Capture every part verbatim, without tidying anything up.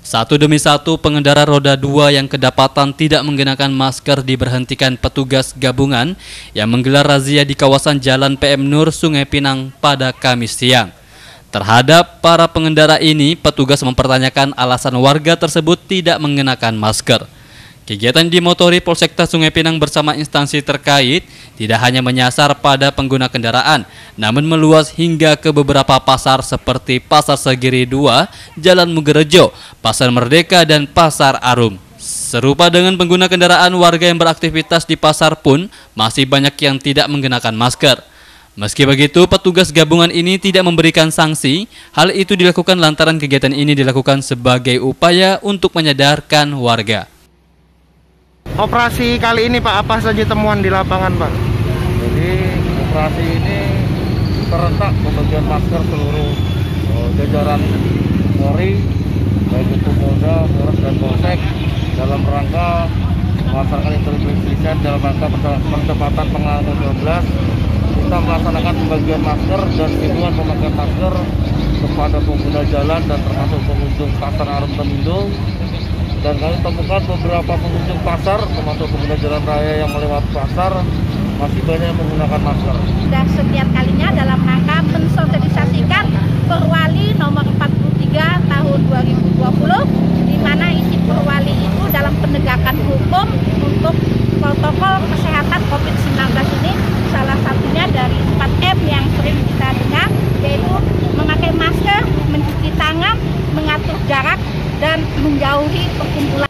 Satu demi satu pengendara roda dua yang kedapatan tidak mengenakan masker diberhentikan petugas gabungan yang menggelar razia di kawasan Jalan P M Nur, Sungai Pinang pada Kamis siang. Terhadap para pengendara ini, petugas mempertanyakan alasan warga tersebut tidak mengenakan masker. Kegiatan dimotori Polsekta Sungai Pinang bersama instansi terkait tidak hanya menyasar pada pengguna kendaraan, namun meluas hingga ke beberapa pasar seperti Pasar Segiri dua, Jalan Mugerejo, Pasar Merdeka, dan Pasar Arum. Serupa dengan pengguna kendaraan, warga yang beraktivitas di pasar pun masih banyak yang tidak mengenakan masker. Meski begitu, petugas gabungan ini tidak memberikan sanksi. Hal itu dilakukan lantaran kegiatan ini dilakukan sebagai upaya untuk menyadarkan warga. Operasi kali ini Pak, apa saja temuan di lapangan Pak? Jadi operasi ini serentak pembagian masker seluruh uh, jajaran Polri, baik itu Polda, Polres, dan Polsek dalam rangka melaksanakan intervensi dalam rangka percepatan penanganan covid sembilan belas. Kita melaksanakan pembagian masker dan himbauan pemakaian masker kepada pengguna jalan dan termasuk pengunjung pasar Arum Temindo. Dan kami temukan beberapa pengunjung pasar, termasuk pengguna jalan raya yang melewati pasar, masih banyak yang menggunakan masker. Sudah sekian kalinya dalam rangka mensosialisasikan Perwali nomor empat puluh tiga tahun dua ribu dua puluh, di mana isi Perwali itu dalam penegakan hukum untuk protokol kesehatan covid sembilan belas ini, salah satunya dari empat M yang sering kita dengar, yaitu memakai masker, mencuci tangan, mengatur jarak, dan menjauhi perkumpulan.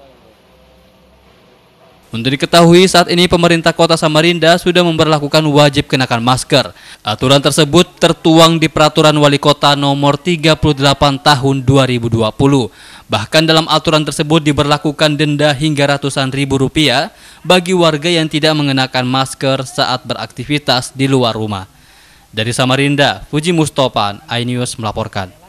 Untuk diketahui, saat ini pemerintah Kota Samarinda sudah memberlakukan wajib kenakan masker. Aturan tersebut tertuang di Peraturan Wali Kota nomor tiga puluh delapan tahun dua ribu dua puluh. Bahkan dalam aturan tersebut diberlakukan denda hingga ratusan ribu rupiah bagi warga yang tidak mengenakan masker saat beraktivitas di luar rumah. Dari Samarinda, Fuji Mustopan, iNews melaporkan.